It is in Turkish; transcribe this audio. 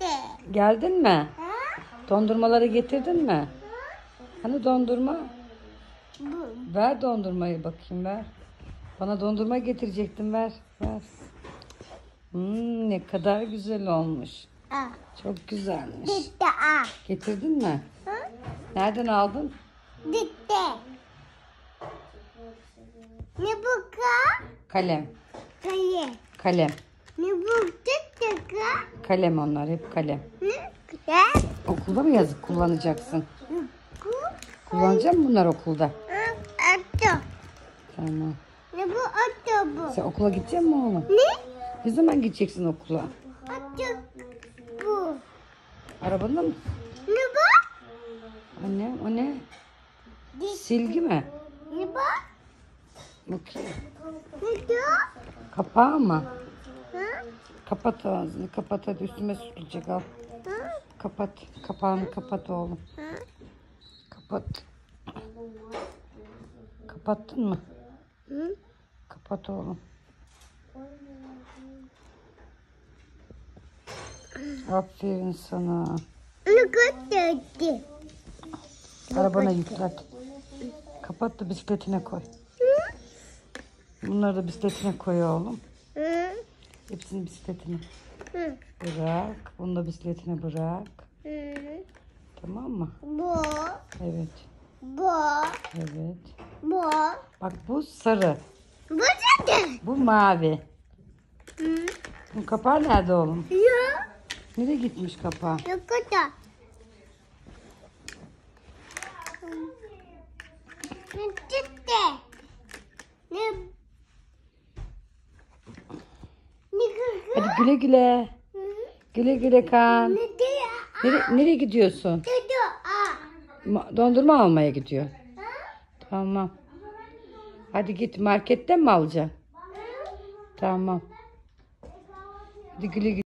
Geldin mi? Ha? Dondurmaları getirdin mi? Hani dondurma? Bu. Ver dondurmayı bakayım, ver. Bana dondurma getirecektin, ver. Ver. Ne kadar güzel olmuş. A. Çok güzelmiş. Bitti a. Getirdin mi? Ha? Nereden aldın? Bitti. Ne bu ka? Kalem. Kaya. Kalem. Ne bu ka? Kalem onlar, hep kalem. Ne? Ka? Okulda mı yazıp kullanacaksın? Bu. Kullanacak mısın bunlar okulda? Atı. Tamam. Ne bu atı bu? Sen okula gidecek misin oğlum? Ne? Ne zaman gideceksin okula? Atı bu. Arabanda mı? Ne bu? Anne, o ne? Silgi mi? Ne bu? Bakayım. Ne bu? Kapağı mı? Ha? Kapat ağzını, kapat, hadi üstüme sürülecek, al. Ha? Kapat, kapağını kapat oğlum. Ha? Kapat. Kapattın mı? Hı? Kapat oğlum. Aferin sana. Ne kadar? Arabana yüklet. Kapat da bisikletine koy. Bunları da bisikletine koy oğlum. Hı? Hepsini bisikletine Hı? bırak. Bunu da bisikletine bırak. Hı? Tamam mı? Bu. Evet. Bu. Evet. Bu. Bak bu sarı. Bu ne? Bu mavi. Hı? Bu kapağı nerede oğlum? Ya. Nereye gitmiş kapağı? Ne kadar? Ne çıktı? Ne? Ne kızı? Hadi güle güle. Hı? Güle güle Kaan. Ne diyor? Nereye gidiyorsun? Dedi a. Dondurma almaya gidiyor. Ha? Tamam. Hadi git, marketten mi alacaksın? Hı? Tamam. Hadi güle güle.